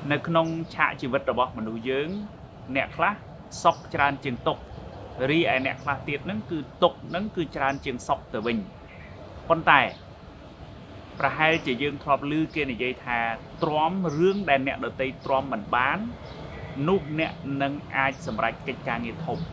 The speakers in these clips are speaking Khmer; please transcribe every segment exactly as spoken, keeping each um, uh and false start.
ในขนมฉะชีวิตระบบมนุษย์ยืงเนี่ยคลาซอกจานจึงตกรีไอเนี่ยคลาเตียนั่นคือตกนั่นคือจานจึงซอกเตวิงคนแต่ประให้จะยืงทรอบลือเกณฑ์ใจแทนตรอมเรื่องแดนเนี่ยเดตีตรอมเหมือนบ้านนุกเนี่ยนังอาจสำหรับกิจการเงินทบ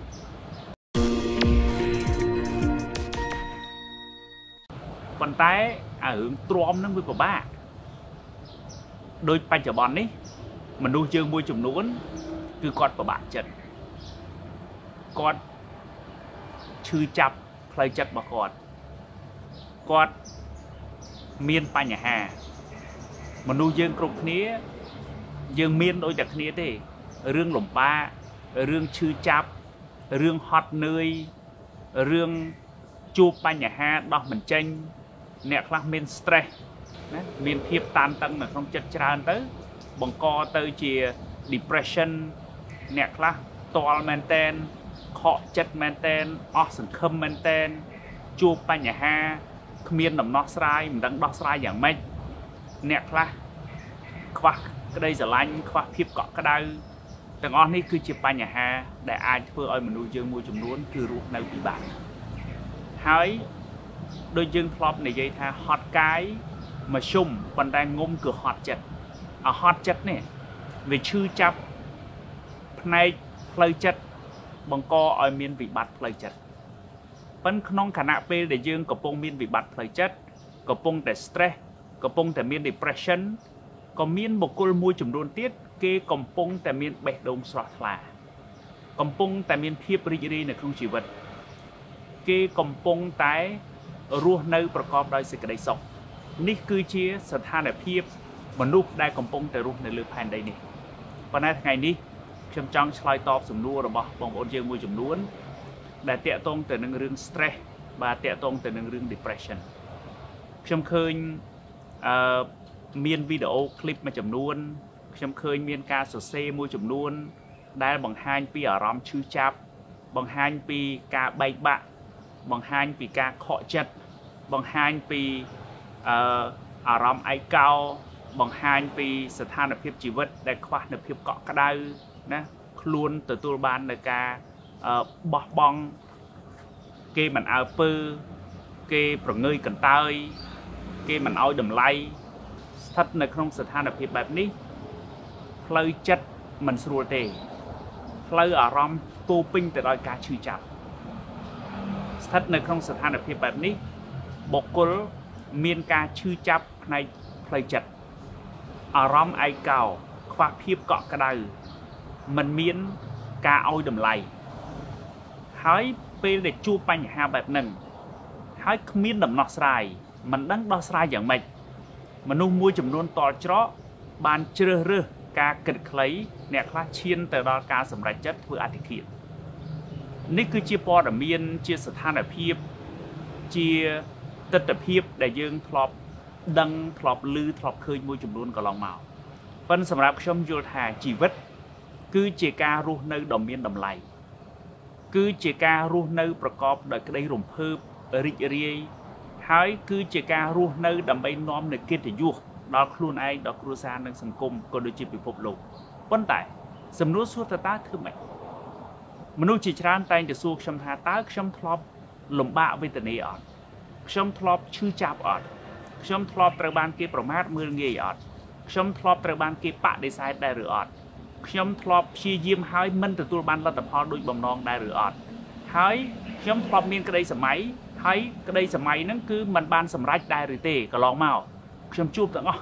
คนแต่อ่างตรอมนั่นคือกับบ้าโดยปัจจุบันนี้มันดูเชิงมวยจุ่มนู้นคือกอดประบาดจัดกอดชื่อจับใครจัดมากอดกอดเมียนปัญหามันดูเชิงกรุบนี้ยังเมียนโดยจากนี้ดิเรื่องหล่มป้าเรื่องชื่อจับเรื่องฮอตเนยเรื่องจูบปัญหาดอกเหมือนเจนเนี่ยคลาสเมนสเตรสมีนเพียบตันตั้งในក្នុងចិត្តច្រើនទៅបង្កទៅជា depression អ្នកខ្លះតល់មែនតែនខកចិត្តមែនតែនអស់សង្ឃឹមមែនតែនជួបបញ្ហាគ្មានដំណោះស្រាយមិនដឹងដោះស្រាយយ៉ាងម៉េចអ្នកខ្លះខ្វះក្តីស្រឡាញ់ខ្វះភាពកក់ក្ដៅទាំងអស់នេះគឺជាបញ្ហាដែលអាចធ្វើឲ្យមនុស្សយើងមួយចំនួនគឺរស់នៅពិបាកហើយដូចយើងធ្លាប់និយាយថាហត់កាយมาชุ่มปันแดงงมคือฮอตจัดเอาฮอตจัดเนี่ยวิชื่อจับในเพลย์จัดบังกอออยมีนวิบัติเพลย์จัดเป็นขนมขณะเปย์แต่ยืงกระปงมีนวิบัติเพลย์จัดกระปงแต่สเตรสกระปงแต่มีน depression ก็มีนบุคคลมวยจุ่มโดนเตี้ยเกกระปงแต่มีนเบะดงสระลากระปงแต่มีนเพียบริจีในครองชีวิตเกกระปงแต่รัวในประกอบโดยสิ่งใดสองนี่คือเชี่ยสถานเพียบมนุษย์ได้กำปงแต่รูปในเรือแผ่นใดนี่เพราะนั้นไงนี้ชมจังชลายตอบสำนวนระบบบองบนเยืองมวยจำนวนได้เตะตรงแต่หนึ่งเรื่องสเตรสบาเตะตรงแต่หนึ่งเรื่อง depression ชมเคยมีนวิดีโอคลิปมาจำนวนชมเคยมีนการสเซมวยจำนวนได้บางฮันปีอารมณ์ชื่อจับบางฮันปีการใบบะบางฮันปีการเคาะจัดบางฮันปีอารมณ์ไอเกาบังฮานปีสถานเพียบชีวิตได้คว้าในเพียบเกาะกระไดนะคล้วนตัวตัวบานในการบอบองเกมันเอาปื้อเกปรเงยกันเตยเกมันเอาดำไลทัดในขนมสถานเพียบแบบนี้เพลย์จัดมันสรัวเตะเพลย์อารมณ์ปูปิ้งแต่โดยการชื่อจับทัดในขนมสถานเพียบแบบนี้บกกลมีนการชื่อจับในเพลย์จัดอารมณ์ไอเก่าคว้าเพียบเกาะกระไดมันมีนการเอาดำไลหายเป็นเด็กจูปัญหาแบบหนึ่งหายมีนดำนอสไลมันดังดอสไลอย่างไรมนุษย์มวยจำนวนต่อเจาะบานเจริญเรื่องการเกิดคล้ายเนี่ยคลาเชียนแต่ดอการสำหรับจัดเพื่ออธิเขียนนี่คือเจียปอดมีนเจียสถานเพียบเจียตัดเพียบได้ยืงพลอบดังพลอบลือพลอบเคยมวยจุ่มรุนก็ลองเมาเป็นสำหรับชมโยธาชีวิตคือเจการูในดอมเมียนดำไหลคือเจการูในประกอบโดยกระไดรุ่มเพิ่มริเรียหายคือเจการูในดำใบน้อมในเกติยุดอกครูนไอดอกครูซาในสังคมก็โดยจิตปิภพโลกป้นแต่สำนวนสุดตาคือไหมมนุษย์จิตรานแต่จะสู้ชมทาตาชมพลอบลมบ้าวิตเนียชมทลอบชื่อจับอดชมทลอบตระบานเก็บประมาทมือเงยอดชมทลอบตระบานเก็บปะได้สายได้หรืออดชมทลอบชี้ยิ้มหายมันแต่ตัวบานรัตพอโดยบ่มนองได้หรืออดหายชมทลอบมีนกระไดสมัยหายกระไดสมัยนั่นคือมันบานสำรัจได้หรือเตะก็ลองเมาชมจูบต่างอ๋อ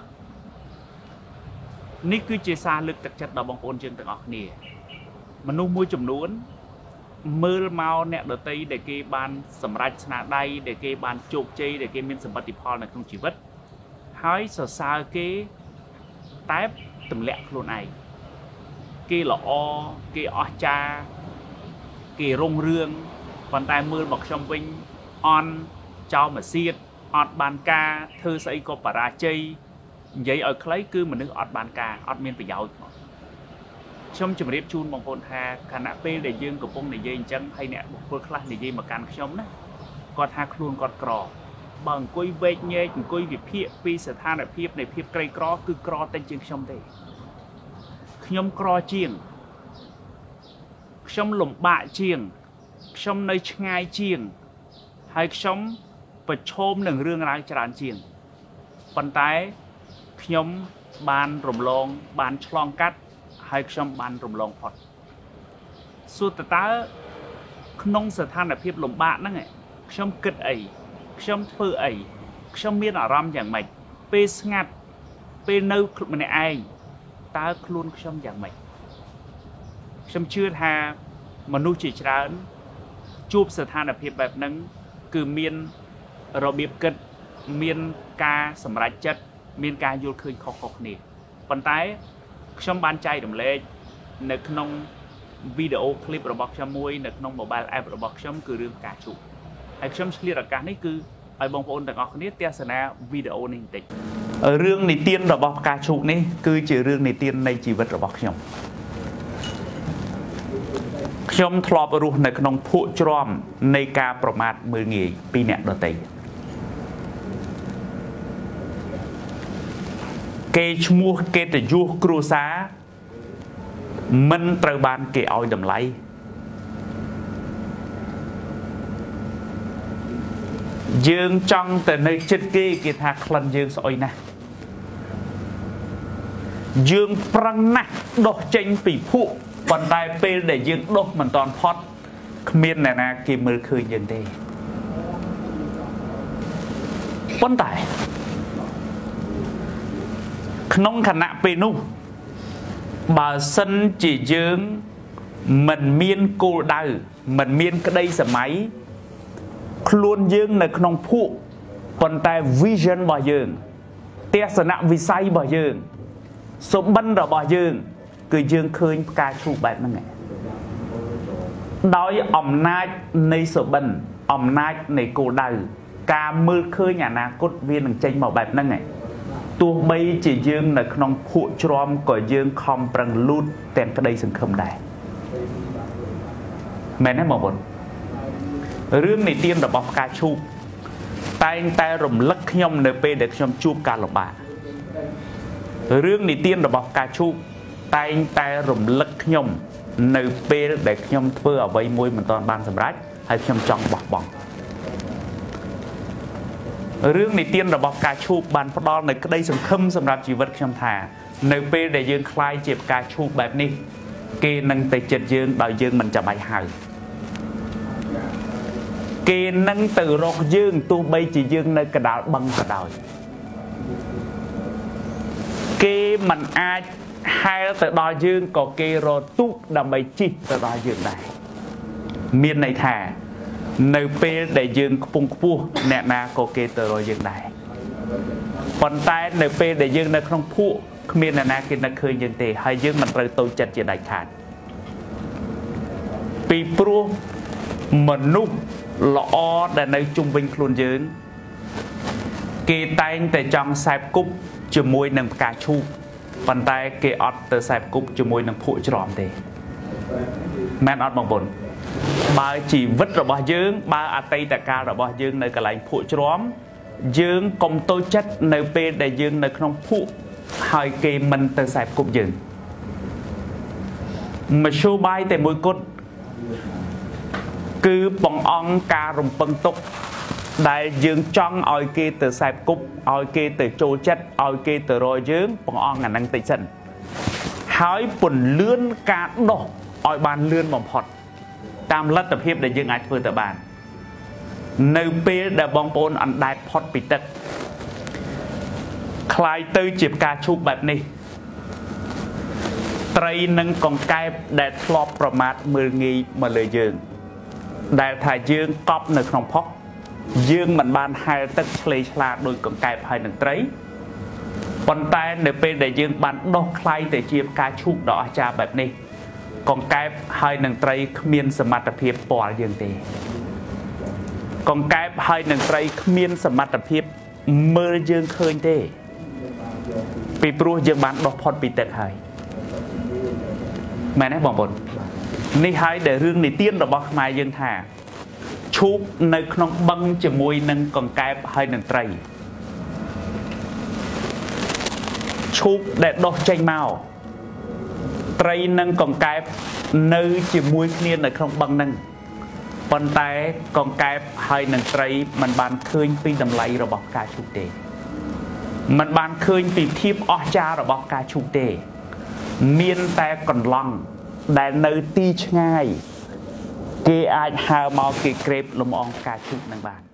นี่คือเจสาลึกจากจัดดาวบางโอนเชิงต่างอ๋อเนี่ยมนุษย์มวยจำนวนมือเมาเนี่ยเดตีเด็กเก็บบานสำรัจชนะได้เด็กเก็บบานโจกใจเด็กเก็บมีสมบัติพอในក្នុងชีวิตหายสสาวเก็แทบตุ่มแหลกโคลนไอเก็หล่อเก็อจาเก็รุ่งเรืองวันตายมือบอกชมวิงออนเจ้ามาเสียดอดบานกาเธอใส่กบปราใจยัยเอาคล้ายคือมันนึกอดบานกาอดเมียนไปยาวชมจุดเรียบชูนบางคนหาขณะเป้ได้ยืงกับปงได้ยืงจังให้เนี่ยบุคคลคลาสได้ยืงมาการชมนะกอดหาครูนกอดกรอบางกุยเวกเงยกุยวิเพียปีสถานเพียบในเพียบไกลกรอคือกรอแต่จึงชมได้ខ្ញុំក្រជាងខ្ញុំលំបាកជាងខ្ញុំនៅឆ្ងាយជាងហើយខ្ញុំប្រឈមនឹងរឿងរ៉ាវច្រើនជាងប៉ុន្តែខ្ញុំបានរំលងបានឆ្លងកាត់ហើយខ្ញុំបានរំលងផុតសួរតើក្នុងស្ថានភាពលំបាកហ្នឹងខ្ញុំគិតអីខ្ញុំធ្វើអីខ្ញុំមានអារម្មណ៍យ៉ាងម៉េចពេលស្ងាត់ពេលនៅម្នាក់ឯងតើខ្លួនខ្ញុំយ៉ាងម៉េចខ្ញុំជឿថាមនុស្សជាច្រើនជួបស្ថានភាពបែបហ្នឹងគឺមានរបៀបគិតមានការសម្រេចចិត្តមានការយល់ឃើញខុសៗគ្នាប៉ុន្តែខ្ញុំបានចែករំលែកនៅក្នុងវីដេអូឃ្លីបរបស់ខ្ញុំមួយនៅក្នុង mobile app របស់ខ្ញុំគឺរឿងផ្កាឈូកហើយខ្ញុំឆ្លៀតឱកាសនេះគឺឲ្យបងប្អូនទាំងអស់គ្នាទស្សនាវីដេអូនេះបន្តិចរឿងនិទានរបស់ផ្កាឈូកនេះគឺជារឿងនិទាននៃជីវិតរបស់ខ្ញុំខ្ញុំធ្លាប់រស់នៅក្នុងភក់ជ្រាំនៃការប្រមាថមើលងាយពីអ្នកដទៃគេឈ្មោះគេតយុះគ្រួសារមិនត្រូវបានគេឲ្យតម្លៃយើងចង់ទៅនៅចិត្តគេគេថាក្លិនយើងស្អុយណាស់យើងប្រឹងណាស់ដោះចេញពីភក់ប៉ុន្តែពេលដែលយើងដោះមិនតាន់ផុតគ្មានអ្នកណាគេមើលឃើញយើងទេប៉ុន្តែក្នុងខណៈពេលនោះបើសិនជាយើងមិនមានគោលដៅមិនមានក្តីសម័យខ្លួនយើងនៅក្នុងភក់ប៉ុន្តែ vision របស់យើងទស្សនវិស័យរបស់យើងសុបិនរបស់យើងគឺយើងឃើញផ្កាឈូកបែបហ្នឹងដោយអំណាចនៃសុបិនអំណាចនៃគោលដៅការមើលឃើញអនាគតវានឹងចេញមកបែបហ្នឹងទោះបីជាយើងនៅក្នុងភក់ជ្រាំក៏យើងខំប្រឹងលូតទាំងក្តីសង្ឃឹមដែរមែនទេបងប្អូនរឿងនិទានរបស់ផ្កាឈូកតែងតែរំលឹកខ្ញុំនៅពេលដែលខ្ញុំជួបការលំបាករឿងនិទានរបស់ផ្កាឈូកតែងតែរំលឹកខ្ញុំនៅពេលដែលខ្ញុំធ្វើអ្វីមួយមិនទាន់បានសម្រេចហើយខ្ញុំចង់បោះបង់រឿងនិទានរបស់ផ្កាឈូកបានផ្ដល់នូវក្តីសង្ឃឹមសម្រាប់ជីវិតខ្ញុំថានៅពេលដែលយើងខ្លាយជាផ្កាឈូកបែបនេះគេនឹងទៅចិត្តយើងដោយយើងមិនចាំបាច់ហៅគេនឹងទៅរកយើងទោះបីជាយើងនៅកណ្ដាលបឹងក៏ដោយគេមិនអាចហែលទៅដល់យើងក៏គេរកទូកដើម្បីជិះទៅដល់យើងដែរមានន័យថានៅពេលដែលយើងខ្ពង់ខ្ពស់អ្នកណាក៏គេទៅរកយើងដែរប៉ុន្តែនៅពេលដែលយើងនៅក្នុងភក់គ្មានអ្នកណាគេនឹកឃើញយើងទេហើយយើងមិនត្រូវតូចចិត្តជាដាច់ខាតពីព្រោះមនុស្សល្អដែលនៅជុំវិញខ្លួនយើងគេតែងតែចង់សែបគប់ជាមួយនឹងផ្កាឈូកប៉ុន្តែគេអត់ទៅសែបគប់ជាមួយនឹងភក់ជ្រាំទេមែនអត់បងប្អូនបើជីវិតរបស់យើងបើអតីតកាលរបស់យើងនៅកន្លែងភក់ជ្រាំយើងកុំតូចចិត្តនៅពេលដែលយើងនៅក្នុងភក់ហើយគេមិនទៅសែបគប់យើងមធ្យោបាយតែមួយគត់គឺបងអង្គការរំពឹងទុកដែលយើងចង់ឲ្យគេទៅសែបគប់ឲ្យគេទៅចូលចិត្តឲ្យគេទៅរកយើងបងអង្គអានឹងតិចសិនហើយពន្លឿនការដោះឲ្យបានលឿនបំផុតតាមលទ្ធភាពដែលយើងអាចធ្វើទៅបាននៅពេលដែលបងប្អូនអណ្ដែតផុតពីទឹកคล้ายទៅជាផ្កាឈូកបែបនេះត្រីនិងកង្កែបដែលធ្លាប់ប្រមាថមើលងាយមកលើយើងដែលថាយើងកប់នៅក្នុងផុកយើងមិនបានហែលទឹកឆ្លេឆ្លាដោយកង្កែបហើយនឹងត្រីប៉ុន្តែនៅពេលដែលយើងបានដោះคล้ายទៅជាផ្កាឈូកដ៏អស្ចារ្យបែបនេះកង្កែបហើយនឹងត្រីគ្មានសមត្ថភាពពាល់យើងទេកង្កែបហើយនឹងត្រីគ្មានសមត្ថភាពមើលយើងឃើញទេពីព្រោះយើងបានដោះផុតពីទឹកហើយមែនទេបងប្អូននេះហើយដែលរឿងនិទានរបស់ខ្មែរយើងថាឈូកនៅក្នុងបឹងជាមួយនឹងកង្កែបហើយនឹងត្រីឈូកដែលដោះចេញមកត្រីនឹងកង្កែបនៅជាមួយគ្នានៅក្នុងបឹងនឹងប៉ុន្តែកង្កែបហើយនឹងត្រីมันបានឃើញពីតម្លៃរបស់ការឈូសទេมันបានឃើញពីភាពអស្ចារ្យរបស់ការឈូសទេមានតែកន្លងដែលនៅទីឆ្ងាយគេអាចហើមកគេក្រេបលំអងការឈូសនឹងបាន